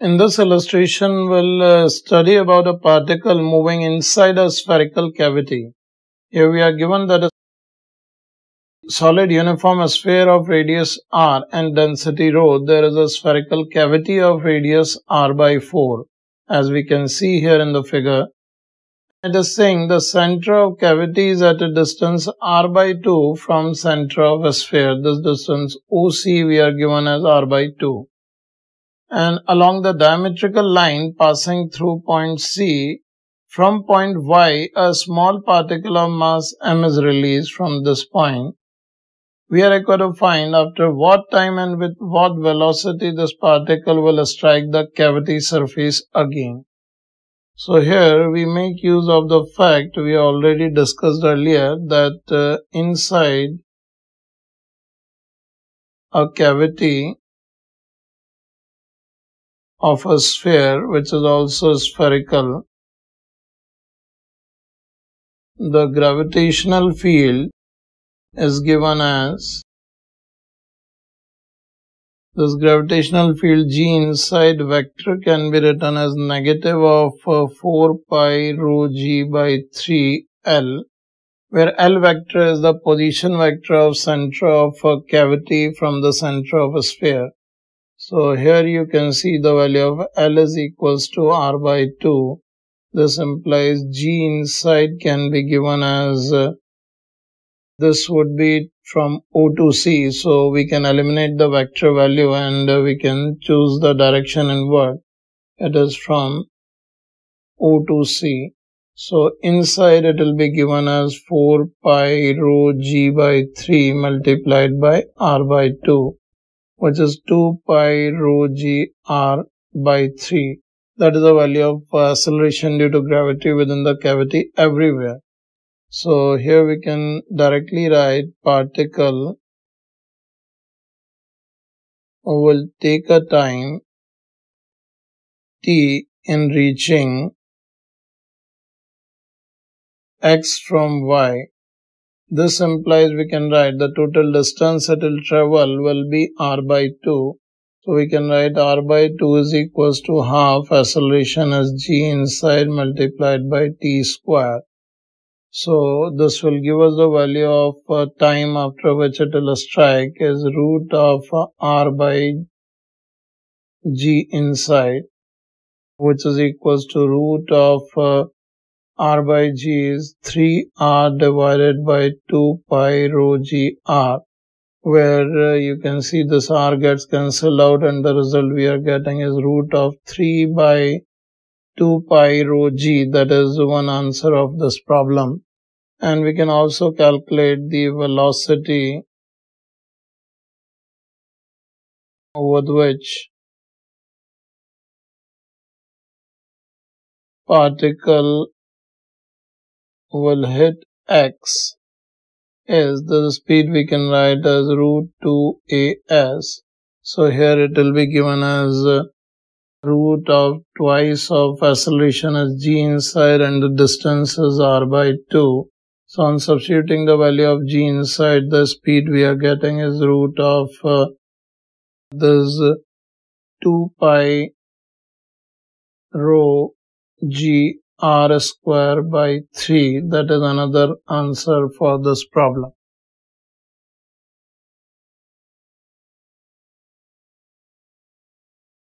In this illustration, we'll study about a particle moving inside a spherical cavity. Here we are given that a solid uniform sphere of radius r and density rho, there is a spherical cavity of radius r by 4, as we can see here in the figure. It is saying the center of cavity is at a distance r by 2 from center of a sphere. This distance OC we are given as r by 2. And along the diametrical line passing through point C, from point Y, a small particle of mass m is released from this point. We are required to find after what time and with what velocity this particle will strike the cavity surface again. So here we make use of the fact we already discussed earlier that inside a cavity of a sphere which is also spherical, the gravitational field is given as, this gravitational field G inside vector can be written as negative of 4 pi rho G by 3 L, where L vector is the position vector of center of a cavity from the center of a sphere. So here you can see the value of L is equals to R by 2. This implies G inside can be given as, this would be from O to C. So we can eliminate the vector value and we can choose the direction inward. It is from O to C. So inside it will be given as 4 pi rho G by 3 multiplied by R by 2. Which is 2 pi rho G R by 3. That is the value of acceleration due to gravity within the cavity everywhere. So here we can directly write particle will take a time t in reaching x from y. This implies we can write the total distance it will travel will be r by 2. So we can write r by 2 is equals to half acceleration as g inside multiplied by t square. So this will give us the value of time after which it will strike is root of r by g inside, which is equals to root of r by g is 3r divided by 2 pi rho g r, where you can see this r gets cancelled out and the result we are getting is root of 3 by 2 pi rho g. That is one answer of this problem. And we can also calculate the velocity with which particle will hit x is the speed we can write as root 2as. So here it will be given as root of twice of acceleration as g inside and the distance is r by 2. So on substituting the value of g inside, the speed we are getting is root of this 2 pi rho g r square by 3. That is another answer for this problem.